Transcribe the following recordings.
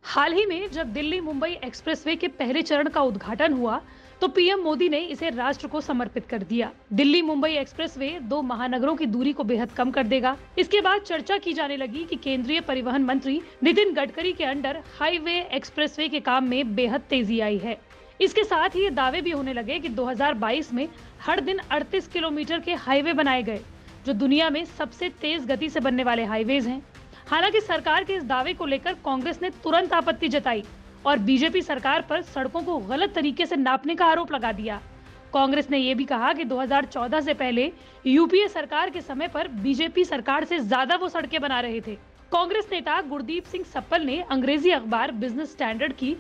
हाल ही में जब दिल्ली मुंबई एक्सप्रेसवे के पहले चरण का उद्घाटन हुआ, तो पीएम मोदी ने इसे राष्ट्र को समर्पित कर दिया। दिल्ली मुंबई एक्सप्रेसवे दो महानगरों की दूरी को बेहद कम कर देगा। इसके बाद चर्चा की जाने लगी कि केंद्रीय परिवहन मंत्री नितिन गडकरी के अंडर हाईवे एक्सप्रेसवे के काम में बेहद तेजी आई है। इसके साथ ही ये दावे भी होने लगे कि 2022 में हर दिन 38 किलोमीटर के हाईवे बनाए गए, जो दुनिया में सबसे तेज गति से बनने वाले हाईवेज हैं। हालांकि सरकार के इस दावे को लेकर कांग्रेस ने तुरंत आपत्ति जताई और बीजेपी सरकार पर सड़कों को गलत तरीके से नापने का आरोप लगा दिया। कांग्रेस ने यह भी कहा कि 2014 से पहले यूपीए सरकार के समय पर बीजेपी सरकार से ज्यादा वो सड़कें बना रहे थे। कांग्रेस नेता गुरदीप सिंह सप्पल ने अंग्रेजी अखबार बिजनेस स्टैंडर्ड की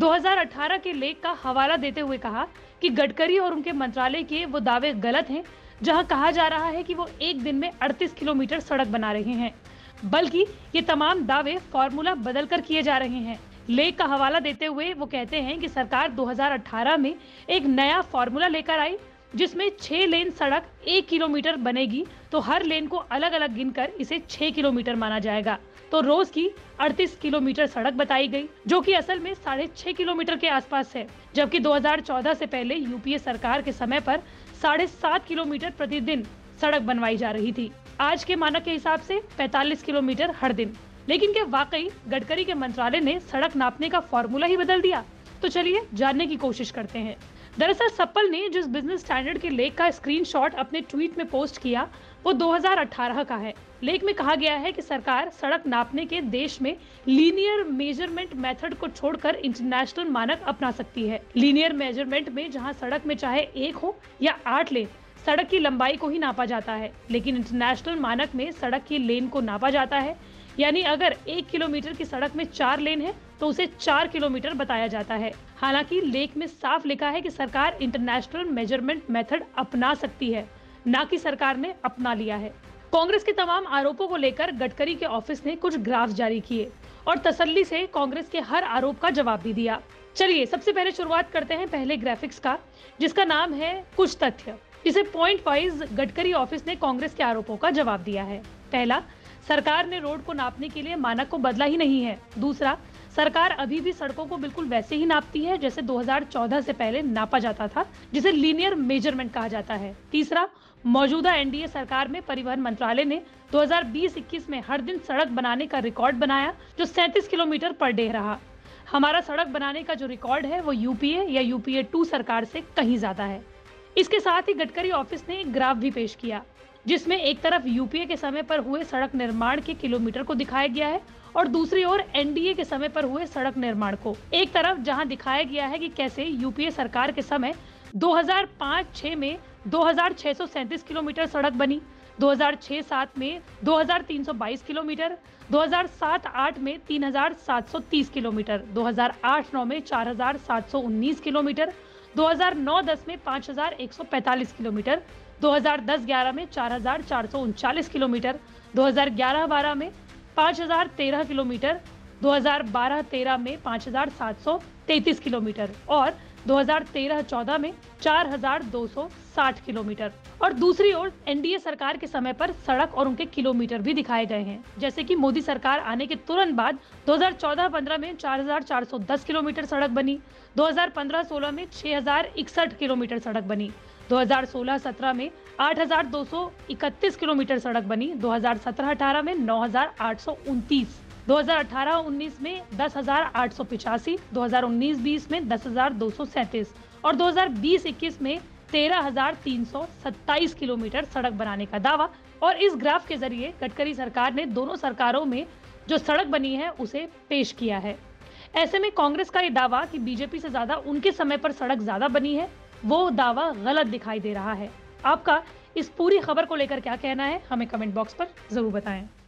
2018 के लेख का हवाला देते हुए कहा कि गडकरी और उनके मंत्रालय के वो दावे गलत हैं, जहां कहा जा रहा है कि वो एक दिन में 38 किलोमीटर सड़क बना रहे हैं, बल्कि ये तमाम दावे फॉर्मूला बदलकर किए जा रहे हैं। लेख का हवाला देते हुए वो कहते हैं कि सरकार 2018 में एक नया फॉर्मूला लेकर आई, जिसमें 6 लेन सड़क 1 किलोमीटर बनेगी, तो हर लेन को अलग अलग गिनकर इसे 6 किलोमीटर माना जाएगा। तो रोज की 38 किलोमीटर सड़क बताई गई, जो कि असल में 6.5 किलोमीटर के आसपास है, जबकि 2014 से पहले यूपीए सरकार के समय पर 7.5 किलोमीटर प्रतिदिन सड़क बनवाई जा रही थी। आज के मानक के हिसाब से 45 किलोमीटर हर दिन। लेकिन क्या वाकई गडकरी के मंत्रालय ने सड़क नापने का फॉर्मूला ही बदल दिया? तो चलिए जानने की कोशिश करते हैं। दरअसल सप्पल ने जिस बिजनेस स्टैंडर्ड के लेख का स्क्रीनशॉट अपने ट्वीट में पोस्ट किया, वो 2018 का है। लेख में कहा गया है कि सरकार सड़क नापने के देश में लीनियर मेजरमेंट मेथड को छोड़कर इंटरनेशनल मानक अपना सकती है। लीनियर मेजरमेंट में जहां सड़क में चाहे 1 हो या 8 लेन, सड़क की लंबाई को ही नापा जाता है, लेकिन इंटरनेशनल मानक में सड़क की लेन को नापा जाता है। यानी अगर 1 किलोमीटर की सड़क में 4 लेन है, तो उसे 4 किलोमीटर बताया जाता है। हालांकि लेख में साफ लिखा है कि सरकार इंटरनेशनल मेजरमेंट मेथड अपना सकती है, ना कि सरकार ने अपना लिया है। कांग्रेस के तमाम आरोपों को लेकर गडकरी के ऑफिस ने कुछ ग्राफ जारी किए और तसल्ली से कांग्रेस के हर आरोप का जवाब भी दिया। चलिए सबसे पहले शुरुआत करते हैं पहले ग्राफिक्स का, जिसका नाम है कुछ तथ्य। इसे पॉइंट वाइज गडकरी ऑफिस ने कांग्रेस के आरोपों का जवाब दिया है। पहला, सरकार ने रोड को नापने के लिए मानक को बदला ही नहीं है। दूसरा, सरकार अभी भी सड़कों को बिल्कुल वैसे ही नापती है जैसे 2014 से पहले नापा जाता था, जिसे लीनियर मेजरमेंट कहा जाता है। तीसरा, मौजूदा एनडीए सरकार में परिवहन मंत्रालय ने 2020-21 में हर दिन सड़क बनाने का रिकॉर्ड बनाया, जो 37 किलोमीटर पर डे रहा। हमारा सड़क बनाने का जो रिकॉर्ड है वो यूपीए या यूपीए 2 सरकार से कहीं ज्यादा है। इसके साथ ही गडकरी ऑफिस ने एक ग्राफ भी पेश किया, जिसमें एक तरफ यूपीए के समय पर हुए सड़क निर्माण के किलोमीटर को दिखाया गया है और दूसरी ओर एनडीए के समय पर हुए सड़क निर्माण को। एक तरफ जहां दिखाया गया है कि कैसे यूपीए सरकार के समय 2005-06 में 2637 किलोमीटर सड़क बनी, 2006-07 में 2322 किलोमीटर, 2007-08 में 3730 किलोमीटर, 2008-09 में 4719 किलोमीटर, 2009-10 में 5145 किलोमीटर, 2010-11 में 4439 किलोमीटर, 2011-12 में 5013 किलोमीटर, 2012-13 में 5733 किलोमीटर और 2013-14 में 4260 किलोमीटर। और दूसरी ओर एनडीए सरकार के समय पर सड़क और उनके किलोमीटर भी दिखाए गए हैं, जैसे कि मोदी सरकार आने के तुरंत बाद 2014-15 में 4410 किलोमीटर सड़क बनी, 2015-16 में 6061 किलोमीटर सड़क बनी, 2016-17 में 8231 किलोमीटर सड़क बनी, 2017-18 में 9829, 2018-19 में 10,885, 2019-20 में 10,237 और 2020-21 में 13,327 किलोमीटर सड़क बनाने का दावा। और इस ग्राफ के जरिए गडकरी सरकार ने दोनों सरकारों में जो सड़क बनी है उसे पेश किया है। ऐसे में कांग्रेस का ये दावा कि बीजेपी से ज्यादा उनके समय पर सड़क ज्यादा बनी है, वो दावा गलत दिखाई दे रहा है। आपका इस पूरी खबर को लेकर क्या कहना है, हमें कमेंट बॉक्स पर जरूर बताएं।